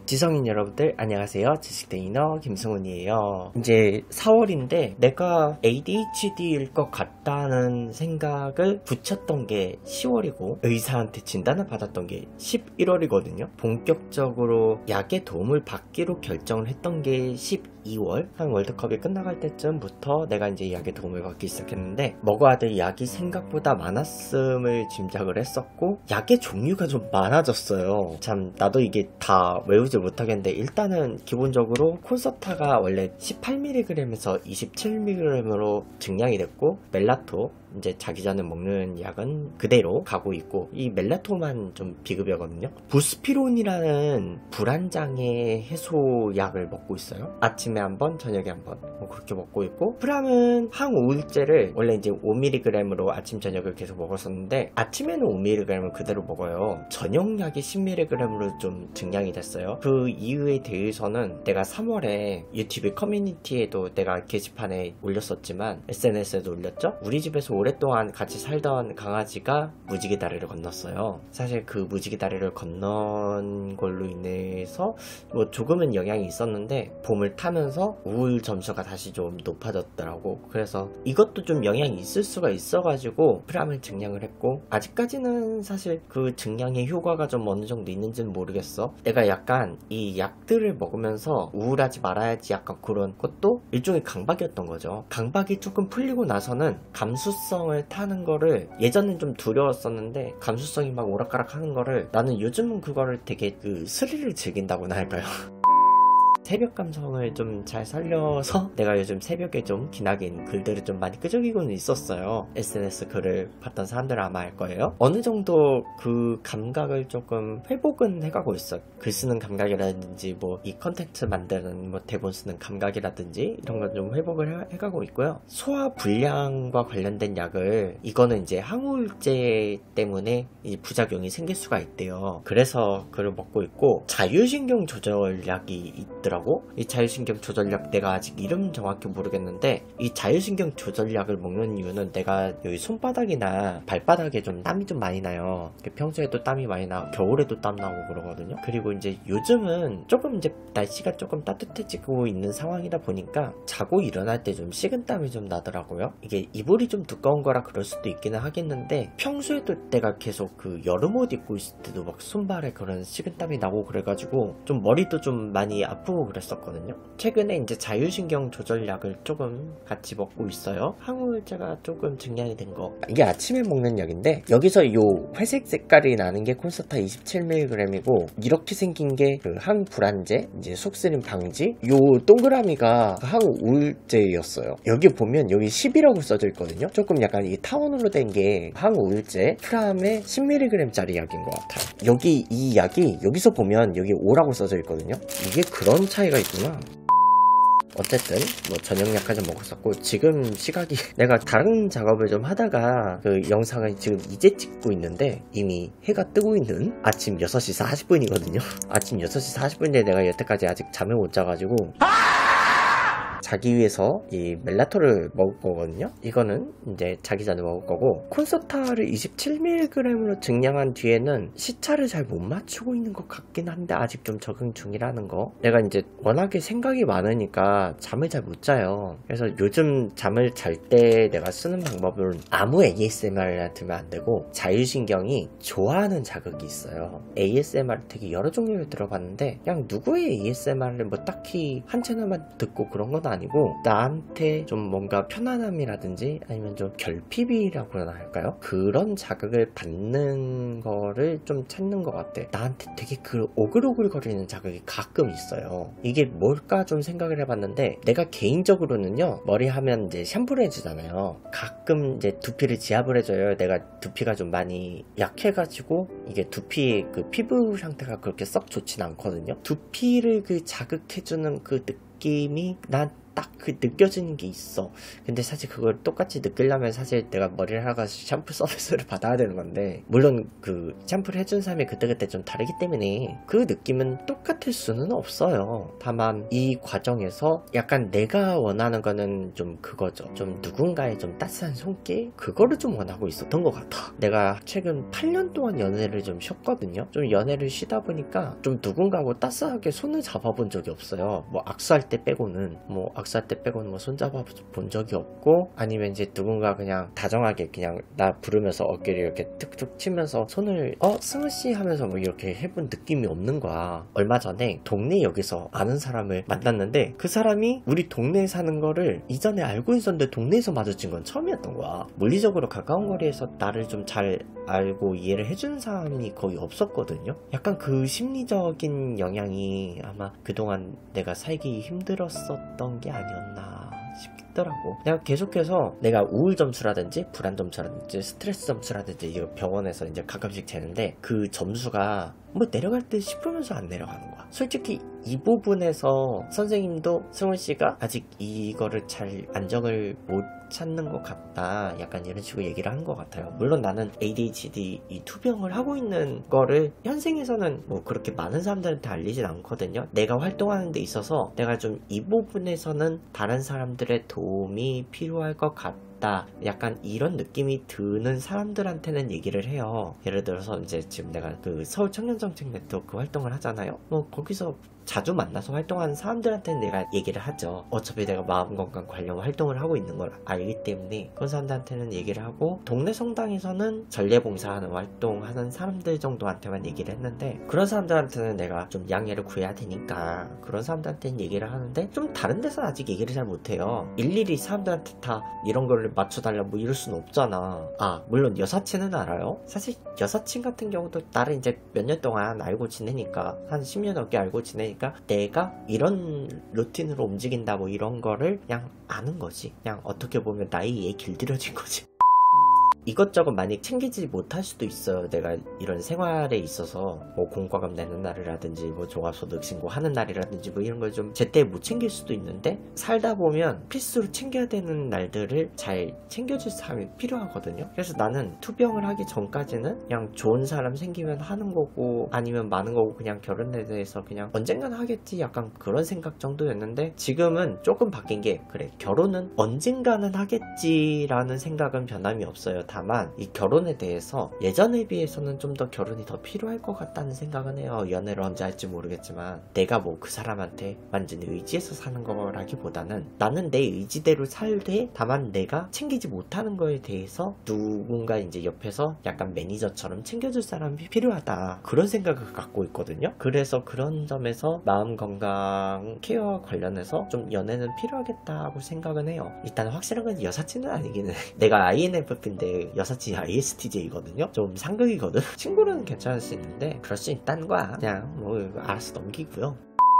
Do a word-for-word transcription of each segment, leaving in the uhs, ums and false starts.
지성인 여러분들 안녕하세요. 지식테이너 김승훈이에요. 이제 사월인데 내가 에이디에이치디일 것 같다는 생각을 붙였던 게 시월이고 의사한테 진단을 받았던 게 십일월이거든요. 본격적으로 약의 도움을 받기로 결정을 했던 게 십이월, 한 월드컵이 끝나갈 때쯤부터 내가 이제 약의 도움을 받기 시작했는데 먹어야 될 약이 생각보다 많았음을 짐작을 했었고 약의 종류가 좀 많아졌어요. 참 나도 이게 다 외우지 못하겠는데 일단은 기본적으로 콘서타가 원래 십팔 밀리그램에서 이십칠 밀리그램으로 증량이 됐고 멜라토 이제 자기 전에 먹는 약은 그대로 가고 있고 이 멜라토만 좀 비급여거든요. 부스피론이라는 불안장애 해소약을 먹고 있어요. 아침에 한번 저녁에 한번 뭐 그렇게 먹고 있고 프람은 항우울제를 원래 이제 오 밀리그램으로 아침 저녁을 계속 먹었었는데 아침에는 오 밀리그램을 그대로 먹어요. 저녁약이 십 밀리그램으로 좀 증량이 됐어요. 그 이유에 대해서는 내가 삼월에 유튜브 커뮤니티에도 내가 게시판에 올렸었지만 에스엔에스에도 올렸죠. 우리 집에서 오랫동안 같이 살던 강아지가 무지개 다리를 건넜어요. 사실 그 무지개 다리를 건넌 걸로 인해서 뭐 조금은 영향이 있었는데 봄을 타면서 우울 점수가 다시 좀 높아졌더라고. 그래서 이것도 좀 영향이 있을 수가 있어가지고 프람을 증량을 했고 아직까지는 사실 그 증량의 효과가 좀 어느 정도 있는지는 모르겠어. 내가 약간 이 약들을 먹으면서 우울하지 말아야지 약간 그런 것도 일종의 강박이었던 거죠. 강박이 조금 풀리고 나서는 감수성을 타는 거를 예전엔 좀 두려웠었는데 감수성이 막 오락가락 하는 거를 나는 요즘은 그거를 되게 그 스릴을 즐긴다고나 할까요? 새벽 감성을 좀 잘 살려서 내가 요즘 새벽에 좀 기나긴 글들을 좀 많이 끄적이고는 있었어요. 에스엔에스 글을 봤던 사람들은 아마 알 거예요. 어느 정도 그 감각을 조금 회복은 해가고 있어요. 글 쓰는 감각이라든지 뭐 이 컨텐츠 만드는 뭐 대본 쓰는 감각이라든지 이런 걸 좀 회복을 해, 해가고 있고요. 소화 불량과 관련된 약을 이거는 이제 항우울제 때문에 이 부작용이 생길 수가 있대요. 그래서 그걸 먹고 있고 자율신경 조절약이 있더라고요. 이 자율신경 조절약 내가 아직 이름 정확히 모르겠는데 이 자율신경 조절약을 먹는 이유는 내가 여기 손바닥이나 발바닥에 좀 땀이 좀 많이 나요. 평소에도 땀이 많이 나고 겨울에도 땀 나고 그러거든요. 그리고 이제 요즘은 조금 이제 날씨가 조금 따뜻해지고 있는 상황이다 보니까 자고 일어날 때 좀 식은땀이 좀 나더라고요. 이게 이불이 좀 두꺼운 거라 그럴 수도 있기는 하겠는데 평소에도 내가 계속 그 여름 옷 입고 있을 때도 막 손발에 그런 식은땀이 나고 그래가지고 좀 머리도 좀 많이 아프고 그랬었거든요. 최근에 이제 자율신경 조절약을 조금 같이 먹고 있어요. 항우울제가 조금 증량이 된 거. 이게 아침에 먹는 약인데 여기서 요 회색 색깔이 나는 게 콘서타 이십칠 밀리그램이고 이렇게 생긴 게 그 항불안제, 이제 속쓰림 방지. 요 동그라미가 항우울제였어요. 여기 보면 여기 십이라고 써져 있거든요. 조금 약간 이 타원으로 된 게 항우울제 프람의 십 밀리그램짜리 약인 것 같아요. 여기 이 약이 여기서 보면 여기 오라고 써져 있거든요. 이게 그런 차이가 있구나. 어쨌든 뭐 저녁약까지 먹었었고 지금 시각이 내가 다른 작업을 좀 하다가 그 영상을 지금 이제 찍고 있는데 이미 해가 뜨고 있는 아침 여섯 시 사십 분이거든요 아침 여섯 시 사십 분인데 내가 여태까지 아직 잠을 못 자가지고 자기 위해서 이 멜라토를 먹을 거거든요. 이거는 이제 자기 전에 먹을 거고 콘서타를 이십칠 밀리그램으로 증량한 뒤에는 시차를 잘 못 맞추고 있는 것 같긴 한데 아직 좀 적응 중이라는 거. 내가 이제 워낙에 생각이 많으니까 잠을 잘 못 자요. 그래서 요즘 잠을 잘 때 내가 쓰는 방법은 아무 에이에스엠알이나 들으면 안 되고 자율신경이 좋아하는 자극이 있어요. 에이에스엠알 되게 여러 종류를 들어봤는데 그냥 누구의 에이에스엠알을 뭐 딱히 한 채널만 듣고 그런 건 아니고 나한테 좀 뭔가 편안함이라든지 아니면 좀 결핍이라고나 할까요? 그런 자극을 받는 거를 좀 찾는 것 같아. 나한테 되게 그 오글오글거리는 자극이 가끔 있어요. 이게 뭘까 좀 생각을 해봤는데 내가 개인적으로는요 머리 하면 이제 샴푸를 해주잖아요. 가끔 이제 두피를 지압을 해줘요. 내가 두피가 좀 많이 약해가지고 이게 두피 그 피부 상태가 그렇게 썩 좋진 않거든요. 두피를 그 자극해주는 그 느낌 느낌이 난 딱 그 느껴지는 게 있어. 근데 사실 그걸 똑같이 느끼려면 사실 내가 머리를 하고 샴푸 서비스를 받아야 되는 건데, 물론 그 샴푸를 해준 사람이 그때그때 좀 다르기 때문에 그 느낌은 똑같을 수는 없어요. 다만 이 과정에서 약간 내가 원하는 거는 좀 그거죠. 좀 누군가의 좀 따스한 손길? 그거를 좀 원하고 있었던 것 같아. 내가 최근 팔 년 동안 연애를 좀 쉬었거든요. 좀 연애를 쉬다 보니까 좀 누군가하고 따스하게 손을 잡아본 적이 없어요. 뭐 악수할 때 빼고는 뭐 악수할 때 빼고는 뭐 손잡아 본 적이 없고, 아니면 이제 누군가 그냥 다정하게 그냥 나 부르면서 어깨를 이렇게 툭툭 치면서 손을 어 승우씨 하면서 뭐 이렇게 해본 느낌이 없는 거야. 얼마 전에 동네 역에서 아는 사람을 만났는데 그 사람이 우리 동네에 사는 거를 이전에 알고 있었는데 동네에서 마주친 건 처음이었던 거야. 물리적으로 가까운 거리에서 나를 좀 잘 알고 이해를 해주는 사람이 거의 없었거든요. 약간 그 심리적인 영향이 아마 그동안 내가 살기 힘들었었던 게 아니었나 싶더라고. 내가 계속해서 내가 우울 점수라든지 불안 점수라든지 스트레스 점수라든지 이거 병원에서 이제 가끔씩 재는데 그 점수가 뭐 내려갈 듯 싶으면서 안 내려가는 거야. 솔직히 이 부분에서 선생님도 승훈씨가 아직 이거를 잘 안정을 못 찾는 것 같다, 약간 이런 식으로 얘기를 하는 것 같아요. 물론 나는 에이디에이치디 이 투병을 하고 있는 거를 현생에서는 뭐 그렇게 많은 사람들한테 알리진 않거든요. 내가 활동하는 데 있어서 내가 좀 이 부분에서는 다른 사람들의 도움이 필요할 것 같다, 약간 이런 느낌이 드는 사람들한테는 얘기를 해요. 예를 들어서 이제 지금 내가 그 서울 청년정책 네트워크 활동을 하잖아요. 뭐 거기서 자주 만나서 활동하는 사람들한테는 내가 얘기를 하죠. 어차피 내가 마음건강 관련 활동을 하고 있는 걸 알기 때문에 그런 사람들한테는 얘기를 하고, 동네 성당에서는 전례봉사하는 활동하는 사람들 정도한테만 얘기를 했는데, 그런 사람들한테는 내가 좀 양해를 구해야 되니까 그런 사람들한테는 얘기를 하는데, 좀 다른 데서는 아직 얘기를 잘 못해요. 일일이 사람들한테 다 이런 걸 맞춰달라 뭐 이럴 수는 없잖아. 아 물론 여사친은 알아요. 사실 여사친 같은 경우도 나를 이제 몇 년 동안 알고 지내니까, 한 십 년 넘게 알고 지내니까 내가 이런 루틴으로 움직인다 뭐 이런 거를 그냥 아는 거지. 그냥 어떻게 보면 나이에 길들여진 거지. 이것저것 많이 챙기지 못할 수도 있어요. 내가 이런 생활에 있어서 뭐 공과금 내는 날이라든지 뭐 종합소득 신고하는 날이라든지 뭐 이런 걸 좀 제때 못 챙길 수도 있는데, 살다 보면 필수로 챙겨야 되는 날들을 잘 챙겨줄 사람이 필요하거든요. 그래서 나는 투병을 하기 전까지는 그냥 좋은 사람 생기면 하는 거고 아니면 많은 거고 그냥 결혼에 대해서 그냥 언젠가는 하겠지 약간 그런 생각 정도였는데, 지금은 조금 바뀐 게, 그래 결혼은 언젠가는 하겠지라는 생각은 변함이 없어요. 다만 이 결혼에 대해서 예전에 비해서는 좀 더 결혼이 더 필요할 것 같다는 생각은 해요. 연애를 언제 할지 모르겠지만 내가 뭐 그 사람한테 완전히 의지해서 사는 거라기보다는 나는 내 의지대로 살되, 다만 내가 챙기지 못하는 거에 대해서 누군가 이제 옆에서 약간 매니저처럼 챙겨줄 사람이 필요하다, 그런 생각을 갖고 있거든요. 그래서 그런 점에서 마음 건강 케어 관련해서 좀 연애는 필요하겠다고 생각은 해요. 일단 확실한 건 여사친은 아니긴 해. 내가 아이엔에프피인데 여사친이 아이에스티제이거든요. 좀 상극이거든. 친구는 괜찮을 수 있는데 그럴 수 있다는 거야. 그냥 뭐 알아서 넘기고요.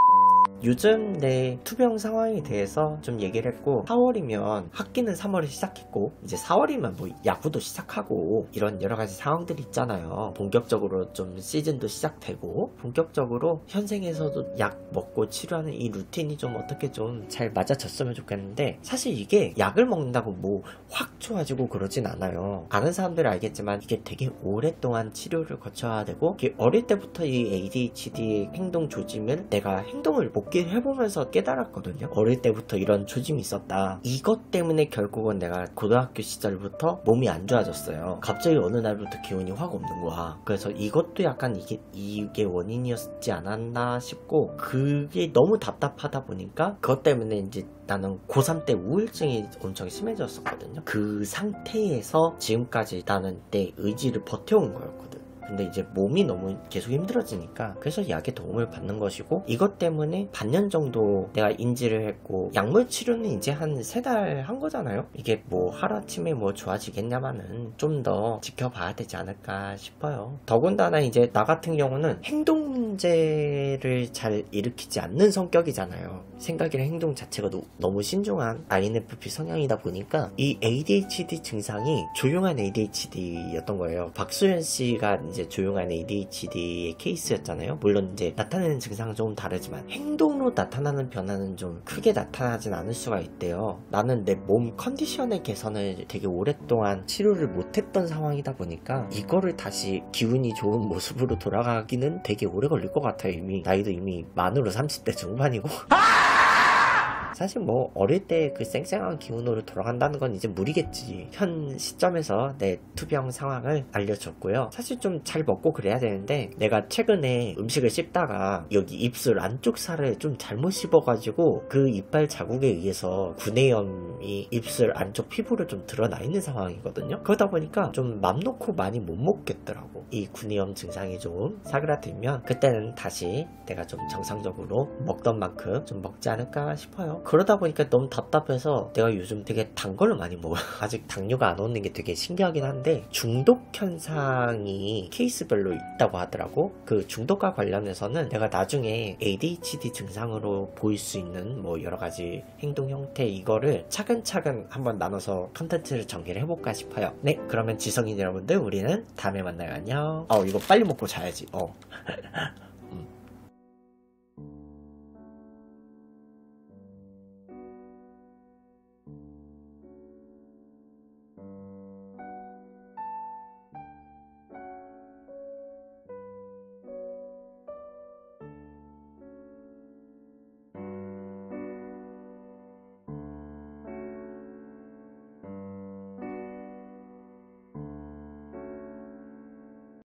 요즘 내 투병 상황에 대해서 좀 얘기를 했고, 사월이면 학기는 삼월에 시작했고 이제 사월이면 뭐 야구도 시작하고 이런 여러가지 상황들이 있잖아요. 본격적으로 좀 시즌도 시작되고 본격적으로 현생에서도 약 먹고 치료하는 이 루틴이 좀 어떻게 좀 잘 맞아졌으면 좋겠는데, 사실 이게 약을 먹는다고 뭐 확 좋아지고 그러진 않아요. 아는 사람들은 알겠지만 이게 되게 오랫동안 치료를 거쳐야 되고, 이게 어릴 때부터 이 에이디에이치디의 행동 조짐을 내가 행동을 못 해보면서 깨달았거든요. 어릴 때부터 이런 조짐이 있었다. 이것 때문에 결국은 내가 고등학교 시절부터 몸이 안 좋아졌어요. 갑자기 어느 날부터 기운이 확 없는 거야. 그래서 이것도 약간 이게 이게 원인이었지 않았나 싶고, 그게 너무 답답하다 보니까 그것 때문에 이제 나는 고삼 때 우울증이 엄청 심해졌었거든요. 그 상태에서 지금까지 나는 내 의지를 버텨온 거였거든. 근데 이제 몸이 너무 계속 힘들어지니까 그래서 약의 도움을 받는 것이고, 이것 때문에 반년 정도 내가 인지를 했고, 약물 치료는 이제 한 세 달 한 거잖아요. 이게 뭐 하루아침에 뭐 좋아지겠냐마는 좀 더 지켜봐야 되지 않을까 싶어요. 더군다나 이제 나 같은 경우는 행동 문제를 잘 일으키지 않는 성격이잖아요. 생각이랑 행동 자체가 너, 너무 신중한 아이엔에프피 성향이다 보니까 이 에이디에이치디 증상이 조용한 에이디에이치디였던 거예요. 박수현 씨가 이제 조용한 에이디에이치디의 케이스였잖아요. 물론 이제 나타내는 증상은 조금 다르지만 행동으로 나타나는 변화는 좀 크게 나타나진 않을 수가 있대요. 나는 내 몸 컨디션의 개선을 되게 오랫동안 치료를 못했던 상황이다 보니까 이거를 다시 기운이 좋은 모습으로 돌아가기는 되게 오래 걸릴 것 같아요. 이미 나이도 이미 만으로 삼십 대 중반이고 사실 뭐 어릴 때 그 쌩쌩한 기운으로 돌아간다는 건 이제 무리겠지. 현 시점에서 내 투병 상황을 알려줬고요. 사실 좀 잘 먹고 그래야 되는데 내가 최근에 음식을 씹다가 여기 입술 안쪽 살을 좀 잘못 씹어가지고 그 이빨 자국에 의해서 구내염이 입술 안쪽 피부로 좀 드러나 있는 상황이거든요. 그러다 보니까 좀 맘 놓고 많이 못 먹겠더라고. 이 구내염 증상이 좀 사그라들면 그때는 다시 내가 좀 정상적으로 먹던 만큼 좀 먹지 않을까 싶어요. 그러다 보니까 너무 답답해서 내가 요즘 되게 단 걸 많이 먹어요. 아직 당뇨가 안 오는 게 되게 신기하긴 한데 중독 현상이 케이스별로 있다고 하더라고. 그 중독과 관련해서는 내가 나중에 에이디에이치디 증상으로 보일 수 있는 뭐 여러 가지 행동 형태 이거를 차근차근 한번 나눠서 컨텐츠를 전개를 해볼까 싶어요. 네, 그러면 지성인 여러분들 우리는 다음에 만나요. 안녕. 어 이거 빨리 먹고 자야지. 어